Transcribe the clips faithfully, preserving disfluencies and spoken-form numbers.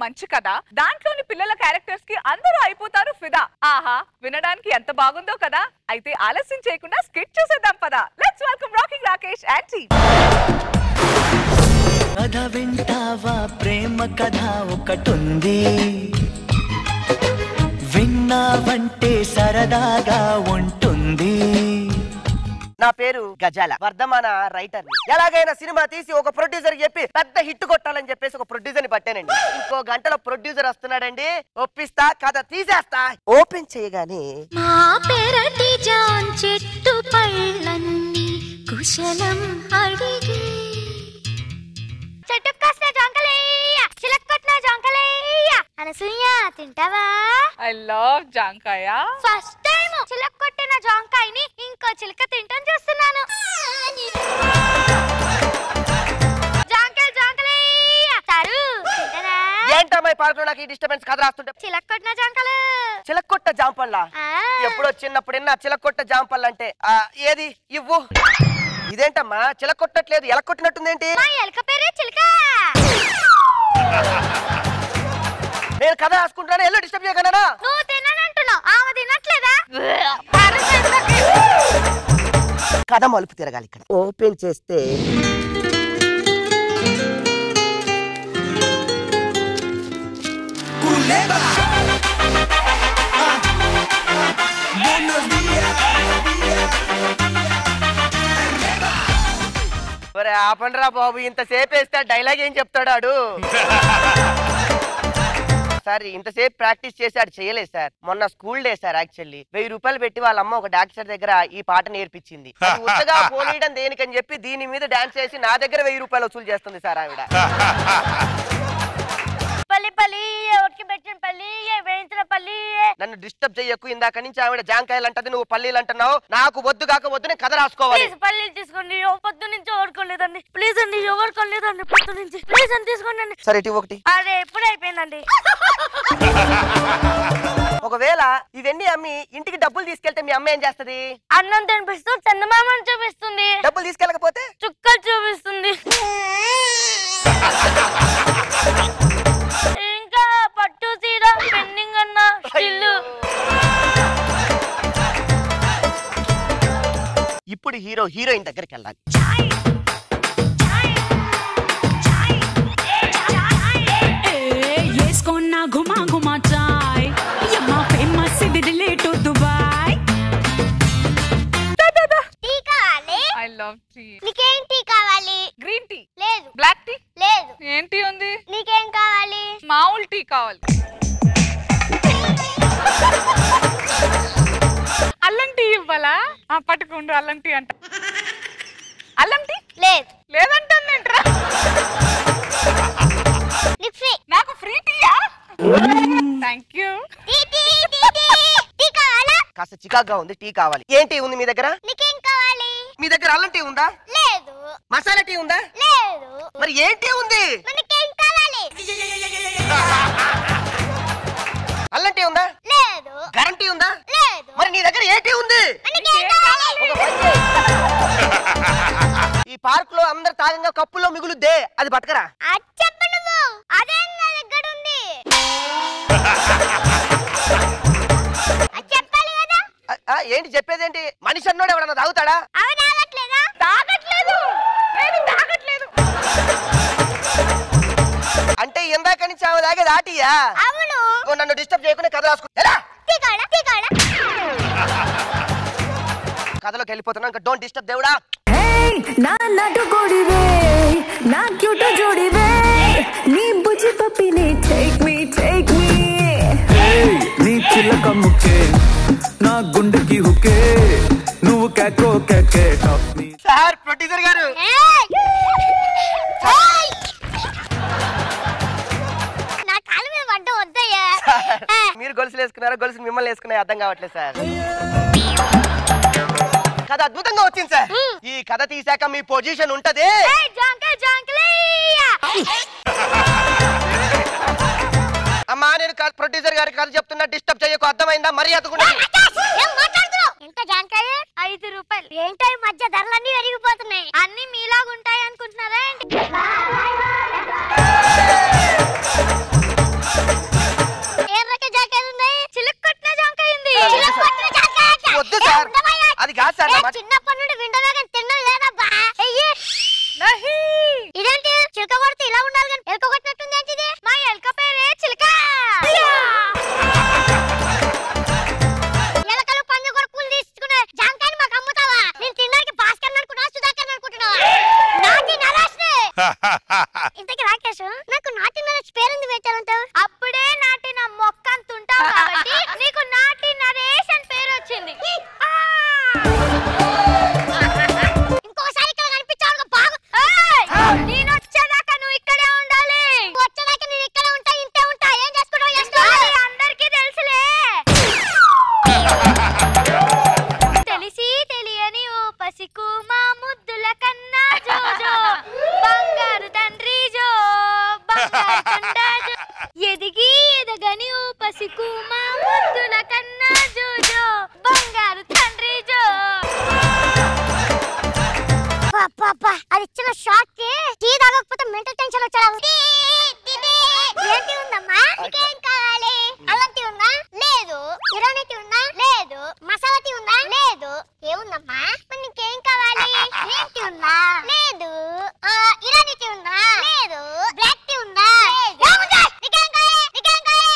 మంచి కథ. దాంట్లోని పిల్లల క్యారెక్టర్స్ కి అందరూ అయిపోతారు ఫిదా. ఆహా, వినడానికి ఎంత బాగుందో కదా. అయితే ఆలస్యం చేయకుండా స్కిట్ చూసేద్దాం పదా. Let's welcome rocking Rakesh and team. కథ వింటావా, ప్రేమ కథ ఒకటుంది, విన్నావంటే సరదాగా ఉంటుంది. నా పేరు గజాల, వర్ధమాన రైటర్. ఎలాగైనా సినిమా తీసి ఒక ప్రొడ్యూసర్ చెప్పి పెద్ద హిట్ కొట్టాలని చెప్పేసి ఒక ప్రొడ్యూసర్ ని పట్టానండి. ఇంకో గంటలో ప్రొడ్యూసర్ వస్తున్నాడండి, ఒప్పిస్తా, కథ తీసేస్తా. ఓపెన్ చేయగానే మా పెరటి జాన్ చెట్టు పళ్ళన్నీ కుశలం అడిగి, చెట్టు కాసిన జాంకలేయ, చిలకొట్టిన జాంకలేయ, అనసూయ తింటావా? ఐ లవ్ జాంకాయ. ఫస్ట్ టైం చిలకొట్టిన జాంకాయని ఇంకో చిలక తింటాం చూస్తున్నాను. జాంకాయ జాంకలేయ సారు తింటారా? ఏంటమ్మా పార్క్ లో నాకు ఈ డిస్టర్బెన్స్ కథ రాస్తుంటే? చిలకొట్టిన జాంకలు. చిలకొట్ట జాంపళ్ళ? ఎప్పుడో చిన్నప్పుడైనా చిలకొట్ట జాంపళ్ళ అంటే ఏది ఇవ్వు. ఇదేంటమ్మా చిలకొట్టట్లేదు, ఎలా కొట్టినట్టుందేంటి? మా ఎలక పేరే చిలక. నేను కథ రాసుకుంటున్నాను, ఎల్లో డిస్టర్బ్ చేయగలనా? నువ్వు తిననంటున్నావు, ఆమె తినట్లేదా? కథ మలుపు తిరగాలి. ఇక్కడ ఓపెన్ చేస్తే ఆపండ్రా బాబు, ఇంతసేపు వేస్తే డైలాగ్ ఏం చెప్తాడు? సార్ ఇంతసేపు ప్రాక్టీస్ చేశాడు, చేయలేదు సార్. మొన్న స్కూల్ డే సార్. యాక్చువల్లీ వెయ్యి రూపాయలు పెట్టి వాళ్ళ అమ్మ ఒక డాక్టర్ దగ్గర ఈ పాట నేర్పించింది. ఉత్తగా పోనీయడం దేనికని చెప్పి దీని మీద డాన్స్ చేసి నా దగ్గర వెయ్యి రూపాయలు వసూలు చేస్తుంది సార్ ఆవిడ. పల్లి పల్లి ఒట్కి పెట్టిన పల్లి వేయించిన పల్లి. నన్ను డిస్టర్బ్ చేయకు. ఇందాక నుంచి ఆవిడ జాంకాయలు అంటది, నువ్వు పల్లీలు అంటున్నావు. నాకు వద్దు కాక వద్దు, నేను కథ రాసుకోవాలి. పల్లీలు తీసుకోండి, పొద్దు నుంచి ఓడుకోలేదండి. ప్లీజ్ అండి, ఓడుకోలేదండి పొద్దు నుంచి. ప్లీజ్ అని తీసుకోండి. సరే ఇటు ఒకటి. అదే ఎప్పుడు అయిపోయిందండి. ఒకవేళ ఇవన్నీ అమ్మి ఇంటికి డబ్బులు తీసుకెళ్తే మీ అమ్మ ఏం చేస్తది? అన్నం తినిపిస్తూ చందమామని చూపిస్తుంది. డబ్బులు తీసుకెళ్ళకపోతే చుక్కలు చూపిస్తుంది. ఇంకా పట్టు చీర, పెండింగ్ అన్న స్టిల్లు. ఇప్పుడు హీరో హీరోయిన్ దగ్గరికి వెళ్ళాలి. వేసుకున్నా గుమా గుమా చాయ్, యమ్మా ఫేమస్ ఇది రిలేట్ దుబాయ్. టీ కావాలి? I love tea. నీకేం టీ కావాలి? గ్రీన్ టీ లేదు. బ్లాక్ టీ లేదు. ఏంటి ఉంది? నీకేం కావాలి? మామూలు టీ కావాలి. అల్లం టీ ఇవ్వాలా? పట్టుకుండు అల్లం టీ అంట. అల్లం టీ లేదు. లేదంటారా? ఫ్రీ. నాకు ఫ్రీ టీయా? Thank you. కాస్త చికాగ్గా ఉంది, టీ కావాలి. ఏం టీ ఉంది మీ దగ్గర? నీకేం కావాలి? మీ దగ్గర అల్లం టీ ఉందా? లేదు. మసాలా టీ ఉందా? లేదు. మరి ఏం టీ ఉంది? నీకేం కావాలి? అల్లం టీ ఉందా? లేదు. గరం టీ ఉందా? లేదు. మరి నీ దగ్గర ఏ టీ ఉంది? ఈ పార్క్ లో అందరు తాగంగా కప్పులో మిగులుద్దే, అది పట్టుకరా. చెప్పు నువ్వు. అదే నా దగ్గర ఉంది. చెప్పాలి కదా. ఏంటి చెప్పేదేంటి? మనిషి అన్నోడు ఎవడన్నా తాగుతాడా? అవి తాగట్లేదా? తాగట్లేదు. నేను తాగట్లేదు. అంటే ఇందాక నుంచి ఆమె తాగేది ఆటియా? అవును. నన్ను డిస్టర్బ్ చేయకుండా కథ రాసుకుంటా. కథలోకి వెళ్ళిపోతున్నా, ఇంకా డోంట్ డిస్టర్బ్ దేవుడా. నా నటు కొడివే, నా క్యూట్ జోడివే, నీ బుజ్జి పప్పిని టేక్ మీ టేక్ మీ. నీ చిలక ముక్కే, నా గుండెకి హుకే, నువ్వు కేకో కేకే టాప్ మీ. సార్ ప్రొడ్యూసర్ గారు, నా కాళ్ళ మీద పడ్డ వద్దయ్యా. మీరు గొలుసులు వేసుకున్నారా, గొలుసు మిమ్మల్ని వేసుకున్నాయి అర్థం కావట్లేదు సార్. కథ అద్భుతంగా వచ్చింది సార్. ఈ కథ తీసాక మీ పొజిషన్ ఉంటది. అమ్మా నేను ప్రొడ్యూసర్ గారి కథ చెప్తున్నా, డిస్టర్బ్ చేయకు, అర్థమైందా? మర్యాద ఐదు రూపాయలు ఏంటో ఈ మధ్య ధరలన్నీ పెరిగిపోతున్నాయి. అన్ని మీలాగుంటాయి అనుకుంటున్నారా? వద్దు సార్, అది కాదు సార్. చిన్నప్పటి నుండి వింటమే కానీ తిన్నది లేదబ్బా. ఇదేంటి చిలక కొడితే ఇలా ఉండాలి కానీ ఎలక కొట్టినట్టుంది ఏంటిది? మా ఎలక పేరే చిలక. ఎలకలు పంది కొడుకులు తీసుకునే జాంకాయని మాకు అమ్ముతావా? నేను తినడానికి భాస్కర్ అనుకున్నా, సుధాకర్ అనుకుంటున్నావా? నాటి నరేష్ని. ఇంతకీ రాకేష్, నాకు నాటి నరేష్ పేరుంది పెట్టాలంటావు? అప్పుడే నాటిన మొక్క అంత ఉంటావు కాబట్టి నీకు నాటి నరేష్ అని పేరు వచ్చింది. ఇంకోసారి ఇక్కడ కనిపించావు బాగు. నేను వచ్చేదాకా నువ్వు ఇక్కడే ఉండాలి. వచ్చేదాకా నేను ఇక్కడే ఉంటా, ఇంతే ఉంటా. ఏం చేసుకుంటావు చేసుకో. అందరికీ తెలుసులే. తెలిసి తెలియని ఓ పసికు మా ముద్దుల కన్నా జోజో బంగారు తండ్రి జో బంగారు తండ్రి జో ఎదిగి ఎదగని ఓ పసికు మా ముద్దుల కన్నా జోజో బంగారు తండ్రి జో. అది ఇచ్చిన షాక్ కి టీ తాగకపోతే మెంటల్ టెన్షన్ వచ్చాడు. ఏంటి ఉందమ్మా? నీకేం కావాలి? అల్లం టీ ఉందా? లేదు. ఇరానీ టీ ఉందా? లేదు. మసాలా టీ ఉందా? లేదు. ఏముందమ్మా? మరి నీకేం కావాలి? గ్రీన్ టీ ఉందా? లేదు. ఇరానీ టీ ఉందా? లేదు. బ్లాక్ టీ ఉందా? ఏముంది? నీకేం కావాలి? నీకేం కావాలి?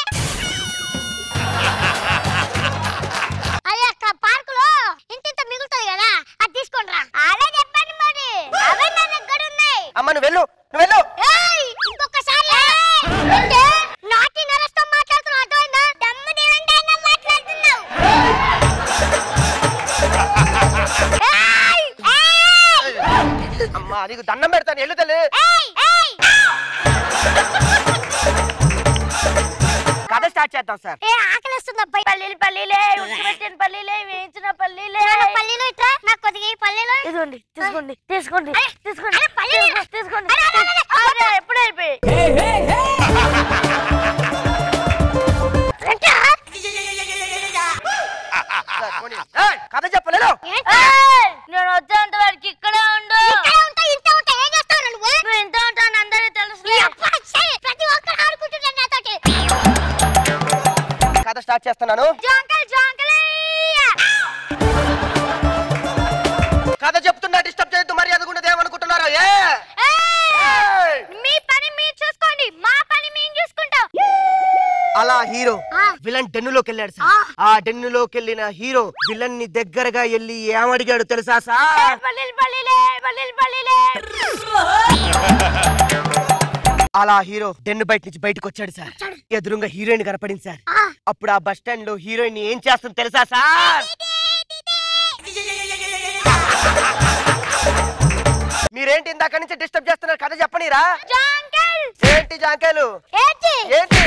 అదే అక్క పార్కులో ఇంత మిగులుతుంది కదా, అది తీసుకోండి రా. అదే చెప్పండి మరి. అవే నా దగ్గర ఉన్నాయి. అమ్మ నువ్వు వెళ్ళు, నువ్వు వెళ్ళు. ఇంకొకసారి నాటి నరస్తో మాట్లాడుతున్నావు, అర్థమైందా? దమ్ము దేవంటే మాట్లాడుతున్నావు. అమ్మా నీకు దండం పెడతాను, ఎల్లు తల్లి. కథ స్టార్ట్ చేద్దాం సార్. ఏ ఆకలిస్తుంది అబ్బాయి. పల్లీలు పల్లీలే ఉడకబెట్టిన పల్లీలే వేయించిన పల్లీలే. పల్లీలు ఇట్లా నాకు కొద్దిగా ఈ పల్లీలు ఇదిగోండి. తీసుకోండి తీసుకోండి తీసుకోండి తీసుకోండి. ఎప్పుడు అయిపోయి కథ చెప్పలేదు. నేను వచ్చేంత వాడికి ఇక్కడే ఉండు. ఇంత ఉంటా ఏం చేస్తావు నువ్వు? నువ్వు ఇంత ఉంటాను అందరూ తెలుసు. ప్రతి ఒక్కరు ఆడుకుంటున్నాను నాతోటి. కథ స్టార్ట్ చేస్తున్నాను. జాంకల్ జాంకలే. కథ చెప్తున్నా డిస్టర్బ్ చేయొద్దు. మరి అదుగుండదు ఏమనుకుంటున్నారా? మీ పని మీరు చూసుకోండి, మా పని మేము చూసుకుంటాం. అలా హీరో విలన్ డెన్నులోకి వెళ్ళాడు సార్. ఆ డెన్నులోకి వెళ్ళిన హీరో విలన్ ని దగ్గరగా వెళ్ళి ఏమడిగాడు తెలుసా సార్? అలా హీరో డెన్ను బయట నుంచి బయటకు వచ్చాడు సార్. ఎదురుగా హీరోయిన్ కనపడింది సార్. అప్పుడు ఆ బస్ స్టాండ్ లో హీరోయిన్ ఏం చేస్తుంది తెలుసా సార్? మీరేంటి ఇందాక నుంచి డిస్టర్బ్ చేస్తున్నారు? కథ చెప్పనీరా? ఏంటి జాంకాయలు? ఏంటి?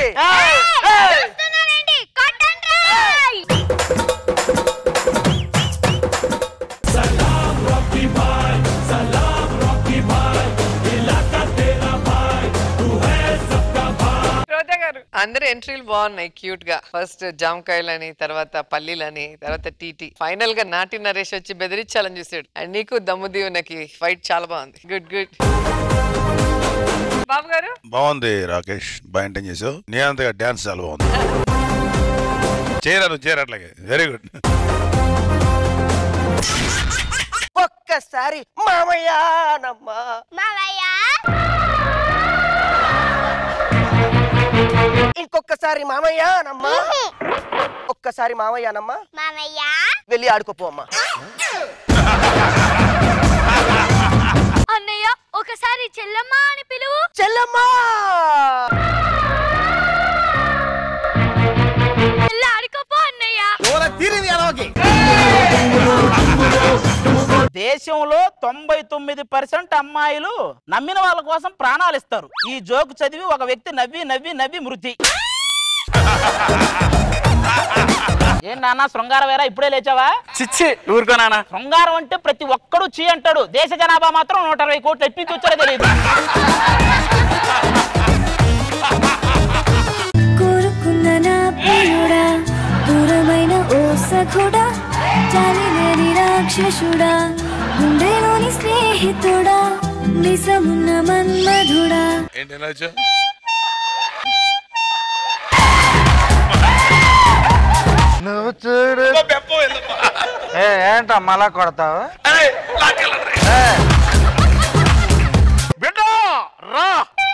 అందరు ఎంట్రీలు బాగున్నాయి క్యూట్ గా. ఫస్ట్ జామకాయలని, తర్వాత పల్లీలని, తర్వాత టీటీ, ఫైనల్ గా నాటి నరేష్ వచ్చి బెదిరించాలని చూసాడు. అండ్ నీకు దమ్ముదీవునకి ఫైట్ చాలా బాగుంది. Good good. బాబు గారు బాగుంది రాకేష్, బాగా ఎంటైన్ చేసావు. నీ అంతగా డాన్స్ చాలా బాగుంది. చేరాను చేరట్లాగే వెరీ గుడ్. ఒక్కసారి మామయ్య నమ్మా. ఇంకొకసారి మామయ్య నమ్మా. ఒక్కసారి మామయ్య నమ్మా. వెళ్ళి ఆడుకోపో అమ్మా. అన్నయ్య ఒకసారి చెల్లమ్మా అని పిలువు. చెల్లమ్మా ఆడుకోపో అన్నయ్య. దేశంలో తొంభై తొమ్మిది పర్సెంట్ అమ్మాయిలు నమ్మిన వాళ్ళ కోసం ప్రాణాలు ఇస్తారు. ఈ జోక్ చదివి ఒక వ్యక్తి నవ్వి నవ్వి నవ్వి మృతి. ఏం నాన్న శృంగారం వేరా ఇప్పుడే లేచావా? చిచ్చి ఊరుకో నాన్న. శృంగారం అంటే ప్రతి ఒక్కడు చీ అంటాడు. దేశ జనాభా మాత్రం నూట అరవై కోట్లు ఎట్నుంచి వచ్చారో తెలియదు. కోరుకున్న నా ప్రియుడా, దూరమైన ఓ సఖుడా, చాలిలేని రాక్షసుడా, గుండెలోని స్నేహితుడా, నిజమున్న మన్మధుడా. ఏంటి ఎలా వచ్చావు? నువ్వు చూడు ఏంటమ్మా అలా కొడతావు? బిడ్డ రా.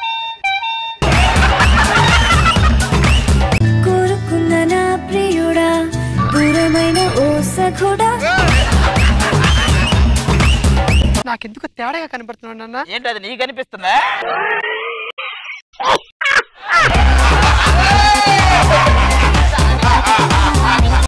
కోరుకున్న నా ప్రియుడా దూరమైన ఓ సఖుడా. నాకెందుకు తేడాగా కనబడుతున్నాడు అన్న. ఏంటి అది నీకు కనిపిస్తుందా?